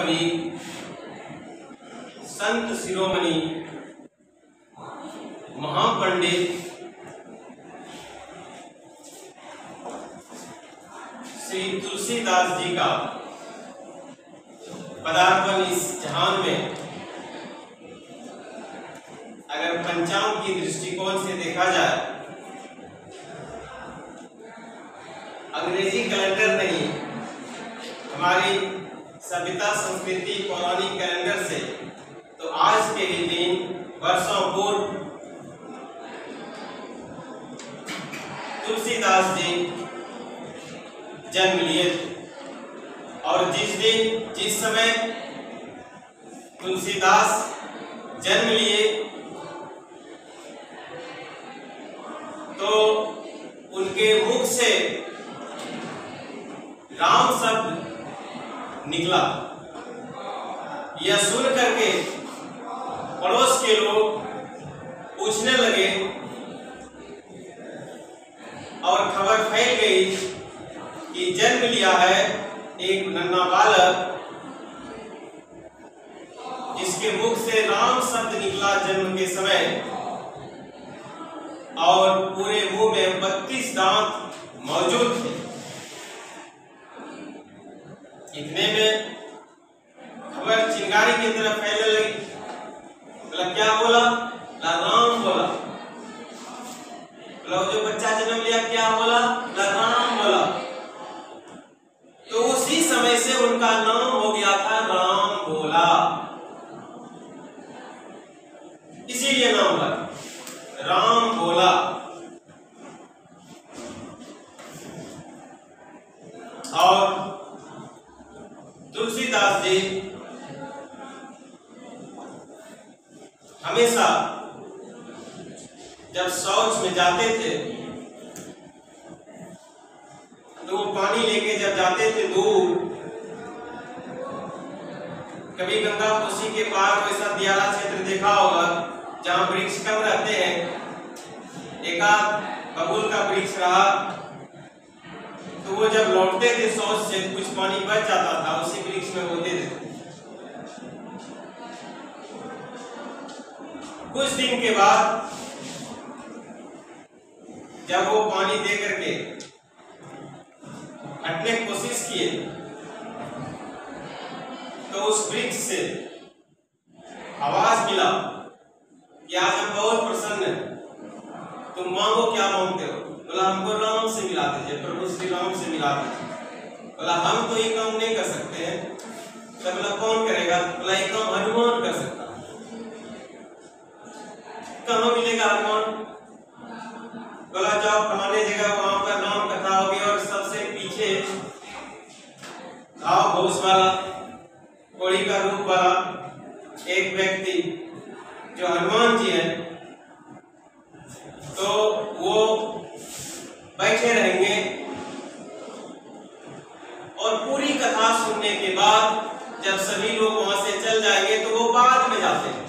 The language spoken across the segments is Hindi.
कवि संत शिरोमणि महापंडित श्री तुलसीदास जी का पदार्पण इस जहान में अगर पंचांग की दृष्टिकोण से देखा जाए, अंग्रेजी कैलेंडर नहीं, हमारी सभ्यता संस्कृति पौराणिक कैलेंडर से, तो आज के ही दिन वर्षों पूर्व तुलसीदास जी जन्म लिए और जिस समय तुलसीदास जन्म लिए तो उनके मुख से राम शब्द निकला। यह सुन करके पड़ोस के लोग पूछने लगे और खबर फैल गई कि जन्म लिया है एक नन्हा बालक जिसके मुख से राम शब्द निकला जन्म के समय, और पूरे मुंह में 32 दांत मौजूद थे। इतने में खबर चिंगारी की तरफ फैलने लगी। बोला क्या बोला? राम बोला। बोला जो बच्चा जन्म लिया क्या बोला? राम बोला। तो उसी समय से उनका नाम हो गया था राम बोला, इसीलिए नाम हुआ राम बोला। और तुलसीदास जी हमेशा जब शौच में जाते थे तो वो पानी लेके जब जाते थे दूर, कभी गंगा कोसी के पार वैसा दियारा क्षेत्र देखा होगा जहां वृक्ष कम रहते हैं, एकाध बबूल का वृक्ष रहा, तो वो जब लौटते थे शौच से कुछ पानी बच जाता था, उसी वृक्ष में वो दे देते। कुछ दिन के बाद जब वो पानी दे करके हटने की कोशिश किए तो उस वृक्ष से आवाज मिला कि आज हम बहुत प्रसन्न हैं, तुम मांगो क्या मांगते हो? बोला हमको राम से मिला दीजिए, प्रभु श्री राम से मिला दीजिए। बोला हम तो ये काम नहीं कर सकते हैं। तो बोला कौन करेगा? बोला ये काम हनुमान कर सकता है। कहाँ मिलेगा हनुमान? बोला जाओ फलाने जगह, वहां पर राम कथा होगी और सबसे पीछे घाव घोष वाला, कोड़ी का रूप वाला एक व्यक्ति जो हनुमान जी है, तो वो बैठे रहेंगे और पूरी कथा सुनने के बाद जब सभी लोग वहां से चल जाएंगे तो वो बाद में जाते हैं।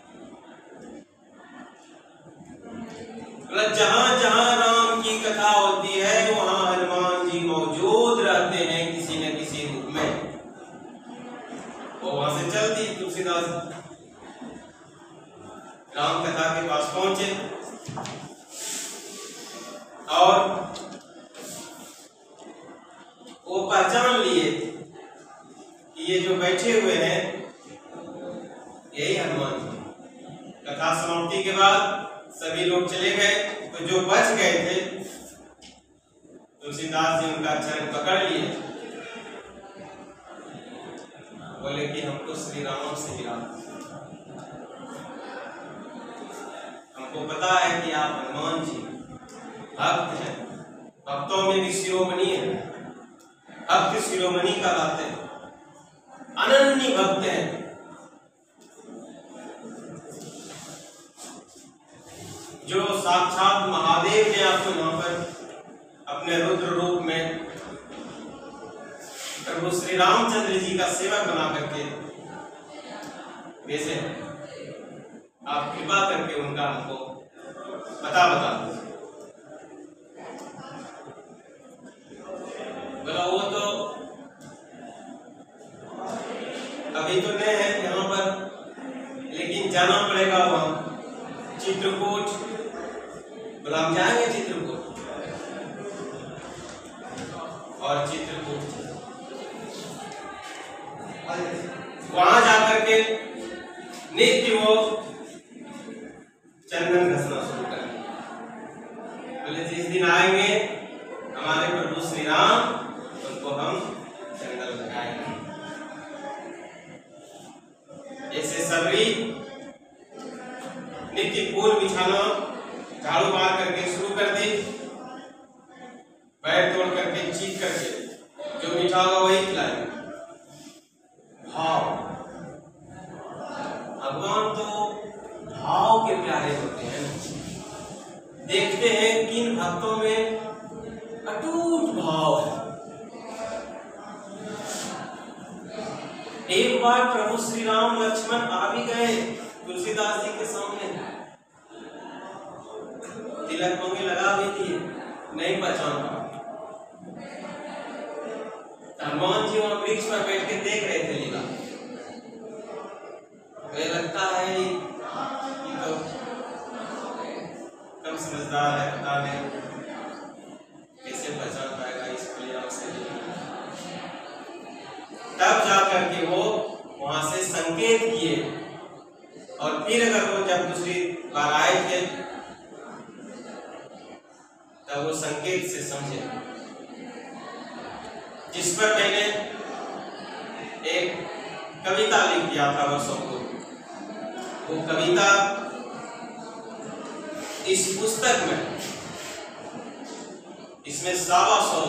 जहां जहां राम की कथा होती है वहां हनुमान जी मौजूद रहते हैं किसी न किसी रूप में। वो वहां से चलती तुलसीदास राम कथा के पास पहुंचे और वो पहचान लिए कि ये जो बैठे हुए हैं यही हनुमान जी। कथा समाप्ति के बाद सभी लोग चले गए, तो जो बच गए थे तुलसीदास जी उनका चरण पकड़ लिए, बोले कि हमको श्री राम से मिला, हमको पता है कि आप हनुमान जी भक्त हैं, भक्तों में भी शिरोमणि है, भक्त शिरोमणि का कहते हैं, अनन्य भक्त हैं। जो साक्षात महादेव ने आपको यहाँ पर अपने रुद्र रूप में प्रभु श्री रामचंद्र जी का सेवक बना करके भेजे, आप कृपा करके उनका हमको पता बता दो। बोला वो तो अभी तो नए हैं यहाँ पर, लेकिन जाना पड़ेगा वहाँ चित्रकूट। बोला हम जाएंगे चित्रकूट, और चित्रकूट वहां जाकर के नित्य वो चंदन घसना शुरू कर। बोले जिस दिन आएंगे हमारे प्रभु श्री राम, उनको हम चंदन लगाएंगे। ऐसे सबरी नित्य फूल बिछाना, झाड़ू मार करके शुरू कर दी, पैर तोड़ करके चीख करके जो मीठा होगा वही खिलाएंगे। भाव, भगवान तो भाव के प्यारे होते हैं। देखते हैं किन भक्तों में अटूट भाव है। एक बार प्रभु श्री राम लक्ष्मण आ भी गए तुलसीदास जी के सामने, तिलक मंगे लगा भी दिए, नहीं पहचान पाए। हनुमान जी वहां वृक्ष पर बैठ के देख रहे थे लीला। मुझे लगता है ये तो कम समझदार है, पता नहीं कैसे पहचान पाएगा इस लीला से। तब जाकर के वो वहां से संकेत किए, और फिर अगर वो जब दूसरी बार आए थे तब वो संकेत से समझे। जिस पर मैंने एक कविता लिख दिया था वर्षों को, वो कविता इस पुस्तक में, इसमें 125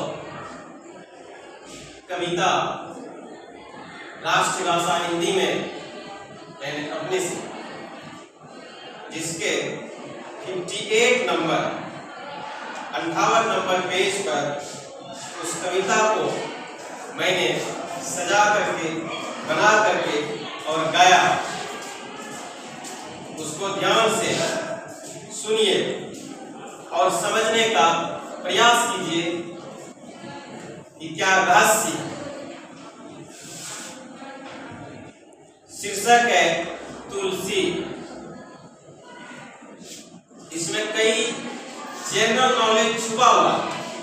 कविता राष्ट्रीय भाषा हिंदी में मैंने अपने से, जिसके 58 नंबर 58 नंबर पेज पर उस कविता को मैंने सजा करके, बना करके और गाया। उसको ध्यान से सुनिए और समझने का प्रयास कीजिए कि क्या रहस्य। शीर्षक है तुलसी। इसमें कई जनरल नॉलेज छुपा हुआ।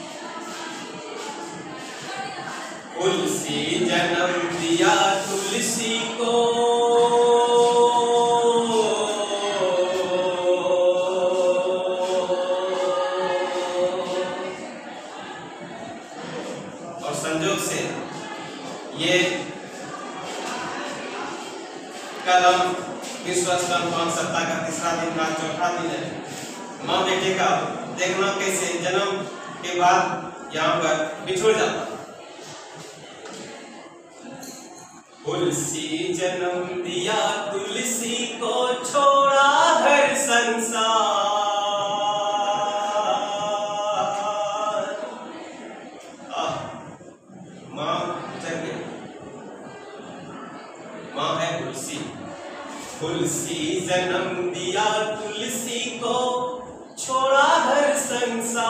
तुलसी जन्म दिया तुलसी को, और संजोग से ये कल हम विश्व स्तनपान सप्ताह का तीसरा दिन का चौथा दिन है। माँ बेटे का देखना कैसे जन्म के बाद यहाँ पर बिछुड़ जाता। तुलसी जन्म दिया तुलसी को, छोड़ा घर संसार। माँ चल गई, माँ है तुलसी। तुलसी जन्म दिया तुलसी को, छोड़ा घर संसार।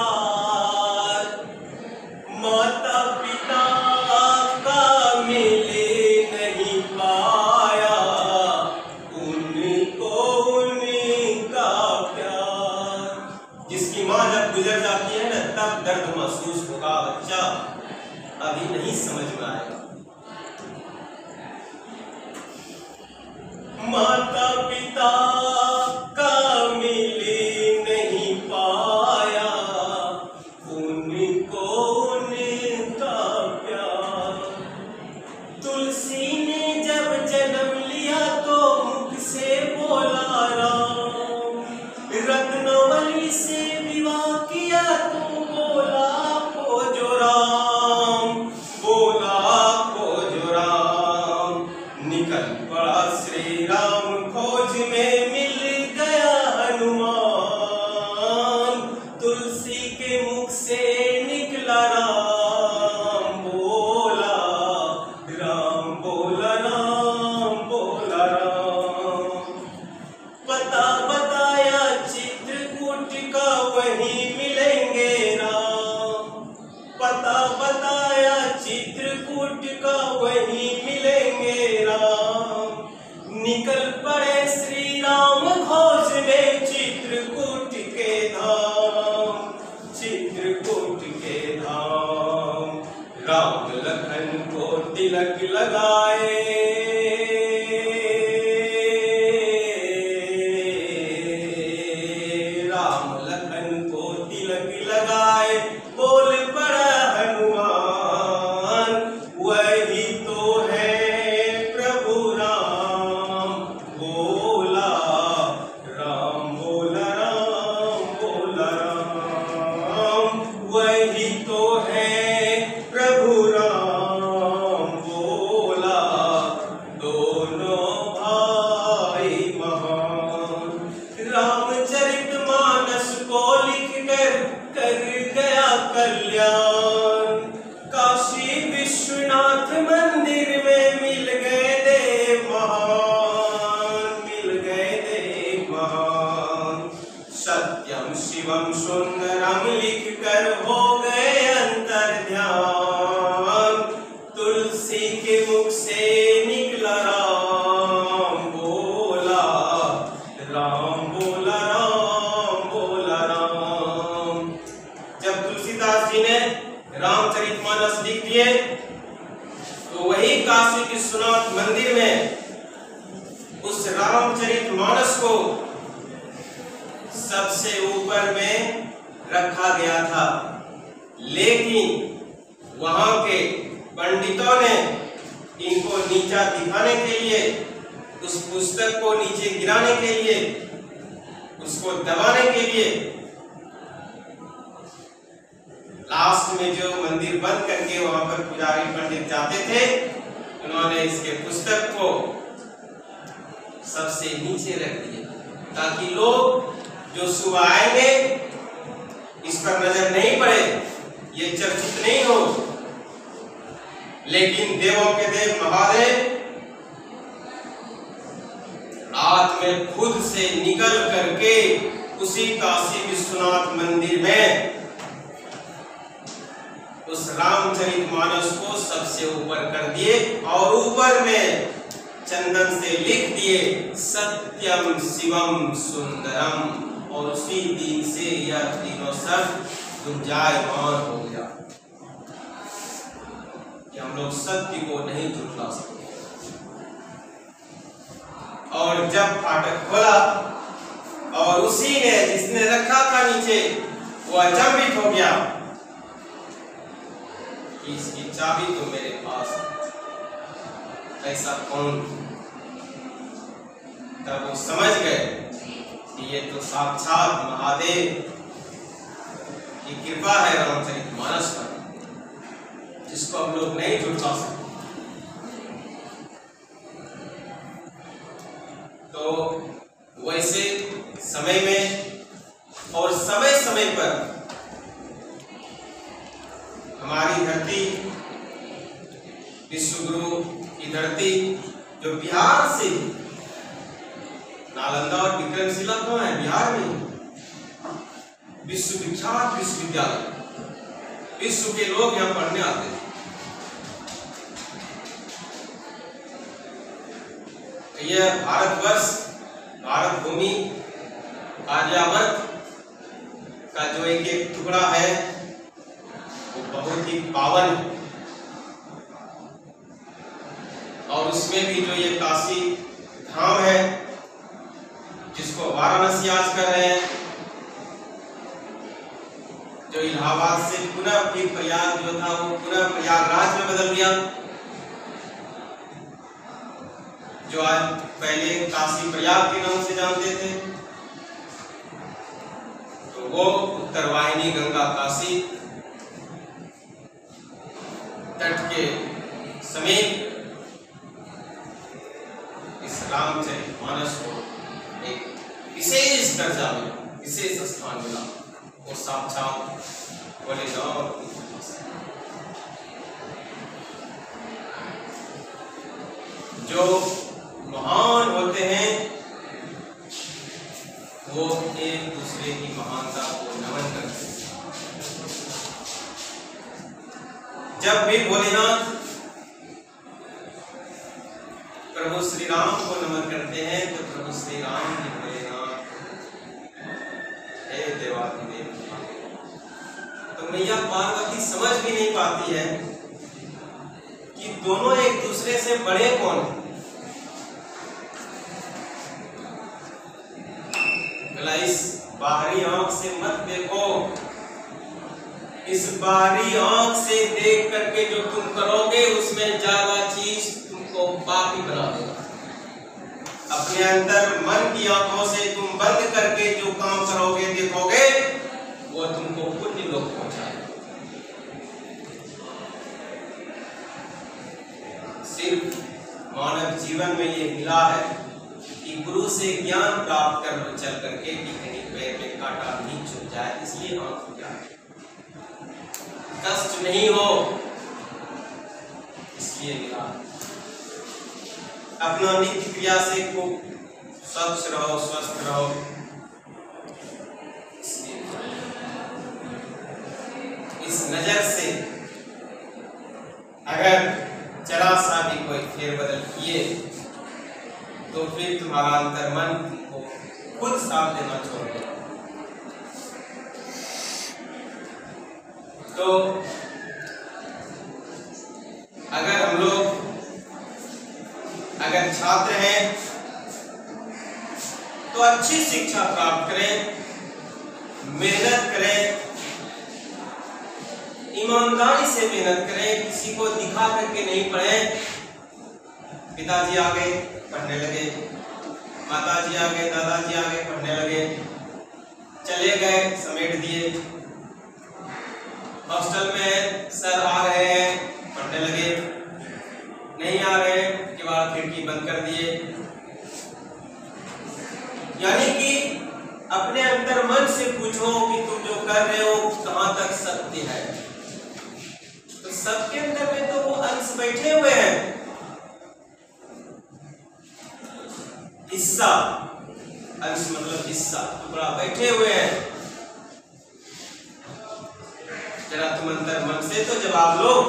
माता पिता का मिले नहीं पाया, उनको उनका प्यार। जिसकी माँ जब गुजर जाती है ना, तब दर्द महसूस होगा। बच्चा अभी नहीं समझ में आएगा। माता पिता का मिले नहीं पाया, उनको उनका प्यार। तुलसी ने जब जन्म लिया तो मुख से बोला राम, रत्नावली से विवाह किया तो बोला खोजो राम, बोला खोजो राम। निकल पड़ा श्री राम खोज में, मिल गया हनुमान। तुलसी के मुख से निकला राम, बोला राम, बोला राम, बोला राम। पता बताया चित्रकूट का, वहीं मिलेंगे राम। पता बताया चित्रकूट का, वहीं मिलेंगे राम। लखन को तिलक लगाए, राम लखन को तिलक लगाए, बोल पड़ा हनुमान वही तो है प्रभु राम। बोला राम, बोला राम, बोला राम, वही तो है प्रभु राम। बोला दोनों भाई महान। रामचरितमानस को लिख कर गया कल्याण, काशी विश्वनाथ मंदिर में मिल गए देव महान, मिल गए देव महान। सत्यम शिवम सुंदरम लिख कर हो गए अंतर ध्यान, तुलसी के मुख से निकला राम। बोला राम, बोला राम, बोला राम। जब तुलसीदास जी ने रामचरितमानस लिख दिए तो वही काशी विश्वनाथ मंदिर में उस रामचरितमानस को सबसे ऊपर में रखा गया था, लेकिन वहां के पंडितों ने इनको नीचा दिखाने के लिए, उस पुस्तक को नीचे गिराने के लिए, उसको दबाने के लिए लास्ट में जो मंदिर बंद करके वहां पर पुजारी पंडित जाते थे, उन्होंने इसके पुस्तक को सबसे नीचे रख दिया ताकि लोग जो सुबह आएंगे इस पर नजर नहीं पड़े, ये चर्चित नहीं हो। लेकिन देवों के देव महादेव रात में खुद से निकल करके उसी काशी विश्वनाथ मंदिर में उस रामचरितमानस को सबसे ऊपर कर दिए और ऊपर में चंदन से लिख दिए सत्यम शिवम सुंदरम, और उसी दिन से यह तीनों शब्द गुंजायमान हो गया कि हम लोग सत्य को नहीं झुठला सकते। और जब फाटक खोला और उसी ने जिसने रखा था नीचे वो अचंभित हो गया कि इसकी चाबी तो मेरे पास है, ऐसा कौन? तब वो समझ गए कि ये तो साक्षात महादेव की कृपा है रामचरितमानस पर, जिसको हम लोग नहीं झुठला सकते। तो वैसे समय में और समय समय पर हमारी धरती, विश्वगुरु की धरती जो बिहार से, नालंदा और विक्रमशिला कहाँ है? बिहार में। विश्वविख्यात विश्वविद्यालय, विश्व के लोग यहाँ पढ़ने आते थे। यह भारतवर्ष, भारत भूमि, आर्यावर्त का जो एक एक टुकड़ा है वो बहुत ही पावन है। और उसमें भी जो ये काशी धाम है जिसको वाराणसी आज कर रहे हैं, जो इलाहाबाद से पुनः फिर प्रयाग जो था वो पुनः प्रयागराज में बदल गया, जो आज पहले काशी प्रयाग के नाम से जानते थे, तो वो उत्तरवाहिनी गंगा काशी तट के समीप इस रामचरितमानस को एक विशेष दर्जा मिला, विशेष स्थान मिला। वो साक्षात भोलेनाथ जो महान होते हैं वो एक दूसरे की महानता को नमन करते हैं। जब भी भोलेनाथ प्रभु श्री राम को नमन करते हैं तो प्रभु श्री राम की भोलेनाथ हे देवाधिदेव। तो मैया पार्वती समझ भी नहीं पाती है कि दोनों एक दूसरे से बड़े कौन हैं। इस बाहरी आंख से मत देखो, इस बाहरी आंख से देख करके जो तुम करोगे उसमें ज्यादा चीज तुमको पापी बना देगा। अपने अंदर मन की आंखों से तुम बंद करके जो काम करोगे देखोगे वो तुमको पुण्य लोक पहुंचाएगा। सिर्फ मानव जीवन में ये मिला है कि गुरु से ज्ञान प्राप्त कर चल करके कि कहीं पैर में कांटा नहीं चुभ जाए, इसलिए आंख क्या कष्ट नहीं हो इसलिए मिला। अपना नित्य क्रिया से खूब स्वच्छ रहो, स्वस्थ रहो। इस नजर से अगर जरा सा भी कोई फेरबदल किए तो फिर तुम्हारा अंतर्मन को खुद साथ देना छोड़ दो। तो अगर हम लोग अगर छात्र हैं तो अच्छी शिक्षा प्राप्त करें, मेहनत करें, ईमानदारी से मेहनत करें, किसी को दिखा करके नहीं पढ़ें। पिताजी आ गए पढ़ने लगे, माताजी आ गए, दादाजी आ गए पढ़ने लगे, चले गए समेट दिए। हॉस्टल में सर आ रहे हैं पढ़ने लगे, नहीं आ रहे किवाड़ खिड़की बंद कर दिए। यानी कि अपने अंतर मन से पूछो कि तुम जो कर रहे हो कहां तक सत्य है। तो सबके अंदर में तो वो अंश बैठे हुए हैं, हिस्सा, अंश मतलब हिस्सा, टुकड़ा बैठे हुए हैं। जरा तुम अंतर मन से तो जवाब लो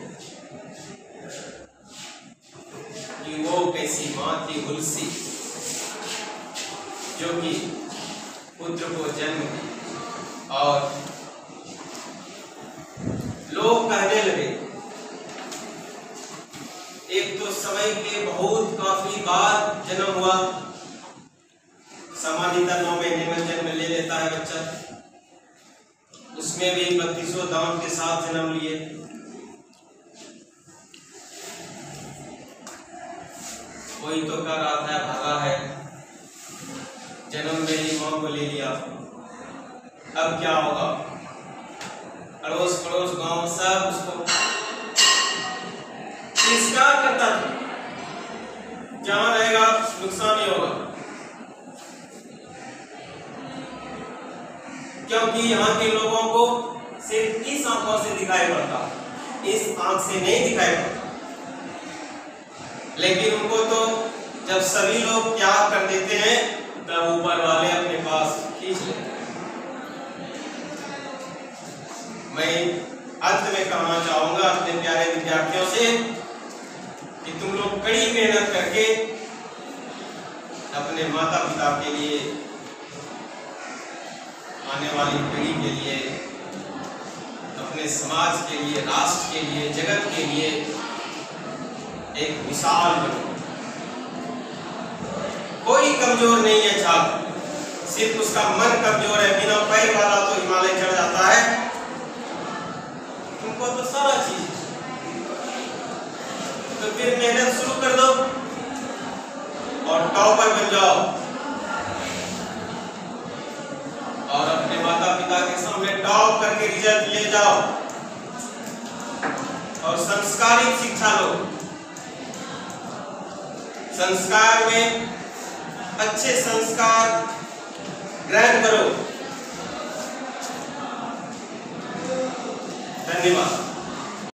कि वो कैसी मां थी हुलसी जो कि पुत्र को जन्म दी। और लोग कहने लगे, एक तो समय के बहुत काफी बाद जन्म हुआ, सामान्यतः 9 महीने में जन्म ले लेता है बच्चा, उसमें भी 32 दांत के साथ जन्म लिए। कोई तो कह रहा था भागा है, जन्म में ही मां को ले लिया, अब क्या होगा। अड़ोस पड़ोस गांव सब उसको तिरस्कार करता था, जहां रहेगा नुकसान ही होगा, क्योंकि यहाँ के लोगों को सिर्फ इस आंखों से दिखाई पड़ता, इस आंख से नहीं दिखाई पड़ता। लेकिन उनको तो जब सभी लोग त्याग कर देते हैं तब ऊपर वाले अपने पास खींच लेते हैं। मैं अंत में कहना चाहूंगा अपने प्यारे विद्यार्थियों से कि तुम लोग कड़ी मेहनत करके अपने माता पिता के लिए, आने वाली पीढ़ी के लिए, अपने समाज के लिए, राष्ट्र के लिए, जगत के लिए एक मिसाल बनो। कोई कमजोर नहीं है छात्र, सिर्फ उसका मन कमजोर है। बिना पैर वाला तो हिमालय चढ़ जाता है, तुमको तो सारा चीज। तो फिर मेहनत शुरू कर दो और टॉपर बन जाओ और अपने माता पिता के सामने टॉप करके रिजल्ट ले जाओ और संस्कारिक शिक्षा लो। संस्कार में अच्छे संस्कार ग्रहण करो। धन्यवाद।